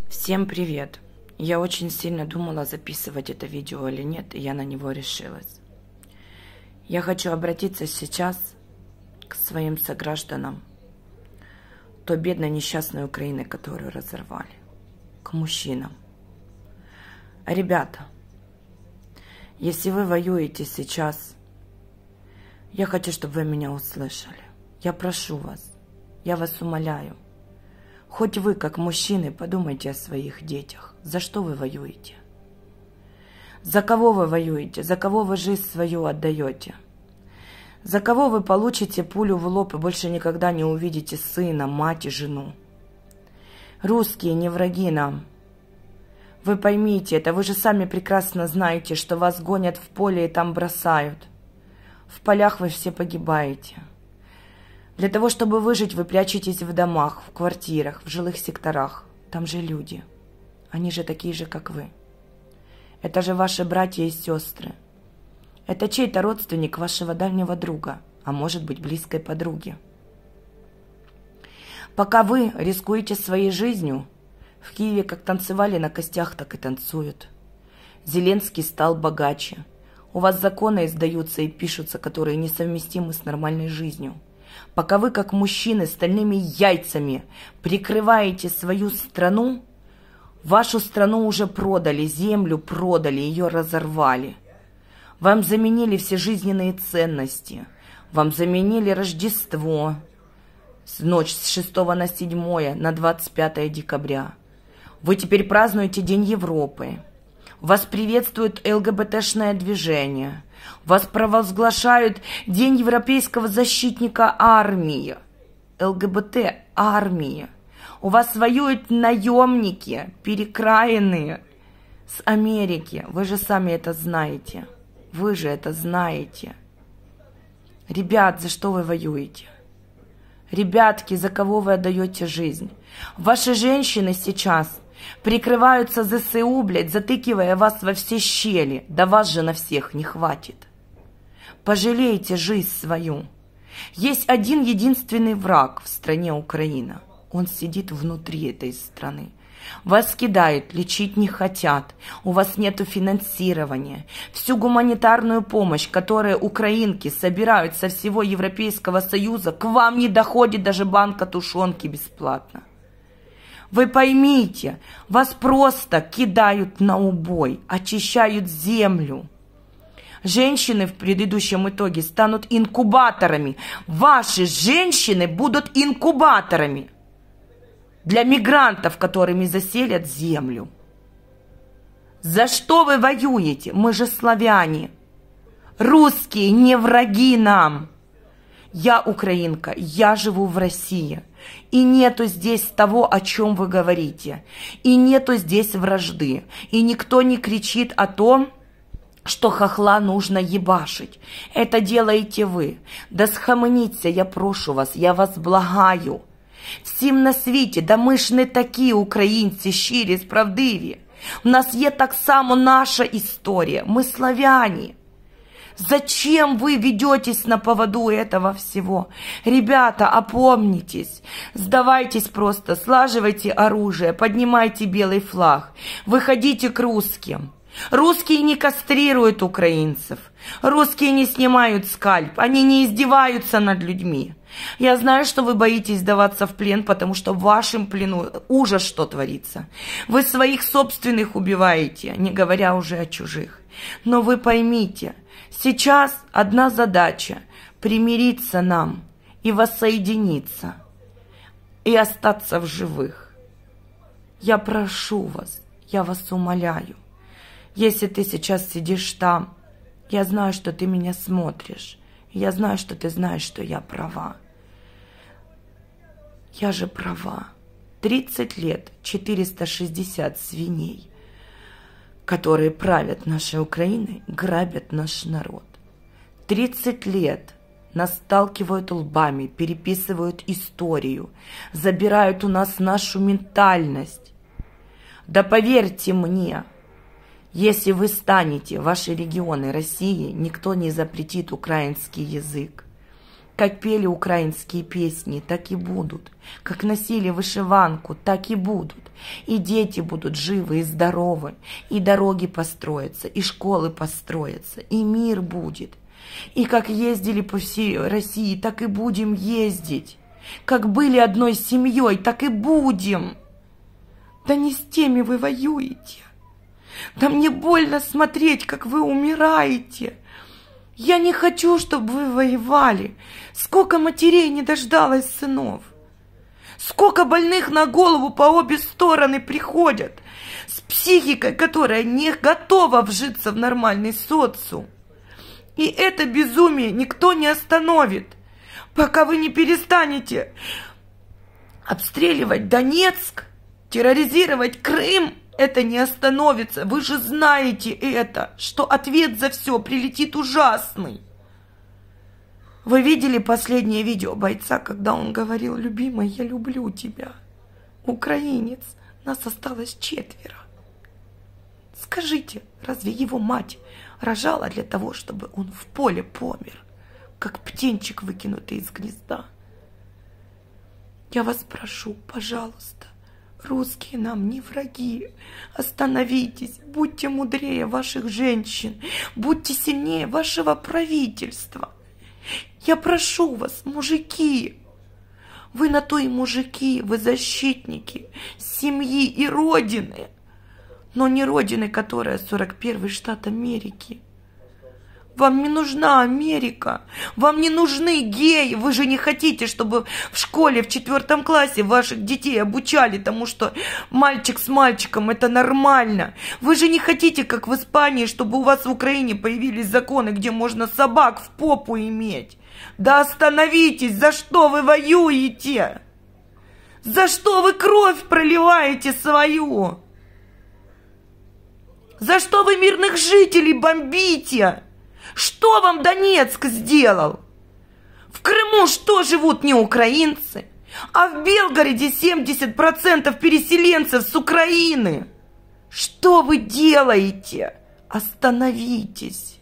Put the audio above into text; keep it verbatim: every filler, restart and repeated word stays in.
Всем привет! Я очень сильно думала, записывать это видео или нет, и я на него решилась. Я хочу обратиться сейчас к своим согражданам той бедной несчастной Украины, которую разорвали, к мужчинам. Ребята, если вы воюете сейчас, я хочу, чтобы вы меня услышали. Я прошу вас, я вас умоляю. Хоть вы, как мужчины, подумайте о своих детях. За что вы воюете? За кого вы воюете? За кого вы жизнь свою отдаете? За кого вы получите пулю в лоб и больше никогда не увидите сына, мать и жену? Русские не враги нам. Вы поймите это, вы же сами прекрасно знаете, что вас гонят в поле и там бросают. В полях вы все погибаете. Для того, чтобы выжить, вы прячетесь в домах, в квартирах, в жилых секторах. Там же люди. Они же такие же, как вы. Это же ваши братья и сестры. Это чей-то родственник вашего дальнего друга, а может быть, близкой подруги. Пока вы рискуете своей жизнью, в Киеве как танцевали на костях, так и танцуют. Зеленский стал богаче. У вас законы издаются и пишутся, которые несовместимы с нормальной жизнью. Пока вы, как мужчины, стальными яйцами прикрываете свою страну, вашу страну уже продали, землю продали, ее разорвали. Вам заменили все жизненные ценности, вам заменили Рождество, ночь с шестого на седьмое, на двадцать пятое декабря. Вы теперь празднуете День Европы. Вас приветствует ЛГБТшное движение. Вас провозглашают День Европейского защитника армии. ЛГБТ армия. У вас воюют наемники, перекраенные с Америки. Вы же сами это знаете. Вы же это знаете. Ребят, за что вы воюете? Ребятки, за кого вы отдаете жизнь? Ваши женщины сейчас прикрываются ЗСУ, блядь, затыкивая вас во все щели. Да вас же на всех не хватит. Пожалейте жизнь свою. Есть один единственный враг в стране Украина. Он сидит внутри этой страны. Вас кидают, лечить не хотят. У вас нету финансирования. Всю гуманитарную помощь, которую украинки собирают со всего Европейского Союза, к вам не доходит даже банка тушенки бесплатно. Вы поймите, вас просто кидают на убой, очищают землю. Женщины в предыдущем итоге станут инкубаторами. Ваши женщины будут инкубаторами для мигрантов, которыми заселят землю. За что вы воюете? Мы же славяне. Русские не враги нам. Я украинка, я живу в России. И нету здесь того, о чем вы говорите. И нету здесь вражды. И никто не кричит о том, что хохла нужно ебашить. Это делаете вы. Да схаменіться, я прошу вас, я вас благаю. Всім на світі, да ми ж не такі українці, щирі, справдиві. У нас є так само наша історія. Мы славяне. Зачем вы ведетесь на поводу этого всего? Ребята, опомнитесь, сдавайтесь просто, слаживайте оружие, поднимайте белый флаг, выходите к русским. Русские не кастрируют украинцев, русские не снимают скальп, они не издеваются над людьми. Я знаю, что вы боитесь сдаваться в плен, потому что в вашем плену ужас, что творится. Вы своих собственных убиваете, не говоря уже о чужих. Но вы поймите, сейчас одна задача – примириться нам и воссоединиться, и остаться в живых. Я прошу вас, я вас умоляю, если ты сейчас сидишь там, я знаю, что ты меня смотришь, я знаю, что ты знаешь, что я права. Я же права. тридцать лет, четыреста шестьдесят свиней, которые правят нашей Украиной, грабят наш народ. тридцать лет нас сталкивают лбами, переписывают историю, забирают у нас нашу ментальность. Да поверьте мне, если вы станете, ваши регионы России, никто не запретит украинский язык. Как пели украинские песни, так и будут. Как носили вышиванку, так и будут. И дети будут живы и здоровы, и дороги построятся, и школы построятся, и мир будет. И как ездили по всей России, так и будем ездить. Как были одной семьей, так и будем. Да не с теми вы воюете. Да мне больно смотреть, как вы умираете. Я не хочу, чтобы вы воевали. Сколько матерей не дождалось сынов. Сколько больных на голову по обе стороны приходят. С психикой, которая не готова вжиться в нормальный социум. И это безумие никто не остановит, пока вы не перестанете обстреливать Донецк, терроризировать Крым. Это не остановится. Вы же знаете это, что ответ за все прилетит ужасный. Вы видели последнее видео бойца, когда он говорил: любимая, я люблю тебя. Украинец, нас осталось четверо. Скажите, разве его мать рожала для того, чтобы он в поле помер, как птенчик, выкинутый из гнезда? Я вас прошу, пожалуйста, русские нам не враги. Остановитесь, будьте мудрее ваших женщин, будьте сильнее вашего правительства. Я прошу вас, мужики, вы на то и мужики, вы защитники семьи и родины, но не родины, которая сорок первый штат Америки. Вам не нужна Америка, вам не нужны геи. Вы же не хотите, чтобы в школе в четвертом классе ваших детей обучали тому, что мальчик с мальчиком это нормально. Вы же не хотите, как в Испании, чтобы у вас в Украине появились законы, где можно собак в попу иметь. Да остановитесь, за что вы воюете? За что вы кровь проливаете свою? За что вы мирных жителей бомбите? Что вам Донецк сделал? В Крыму что, живут не украинцы? А в Белгороде семьдесят процентов переселенцев с Украины. Что вы делаете? Остановитесь.